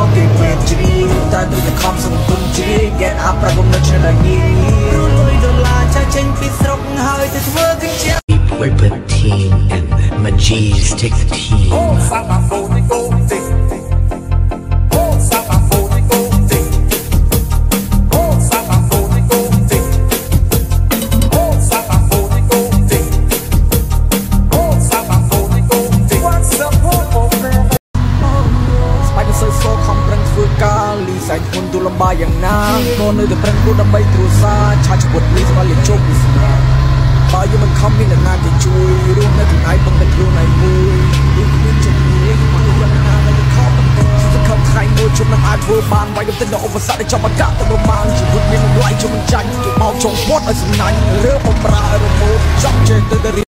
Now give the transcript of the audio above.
គេមានជ្រីតែដូចតែខំសង្គមជ្រី get up ប្រកបនៅឆ្នាំនេះលុយដុល្លារចាចេញពីស្រុកហើយទៅធ្វើកញ្ចក់ We put the team and my G's take the team. Oh, Saba Boni go tick. Oh, Saba Boni go tick. Oh, Saba Boni go tick. Oh, Saba Boni go tick. Oh, Saba Boni go tick. What's up, man? ស្បែកសើសខំប្រឹងធ្វើការលីសែងគុណទូលំបាយយ៉ាងណាក៏នៅតែប្រឹងគូដើម្បីគ្រួសារឆាច់ជីវិតនេះស្គាល់លេចជោគវាសនាបើយើងមិនខំមានអ្នកណាគេជួយរួមនៅថ្ងៃបង្កើតខ្លួនឯងមួយយើងគ្មានជំនួយមកទៅយ៉ាងណានៅខំបន្តសង្ឃឹមថ្ងៃមួយជុំនឹងអាចធ្វើបានវាយទៅដល់ឧបសគ្គដែលចាប់បង្កាក់ទៅប្រមាណជីវិតមានតម្លៃជុំមិនចាញ់គេមកចង់ពត់ឲ្យសំណាញ់រើបំរើរមូតចង់ចេះទៅ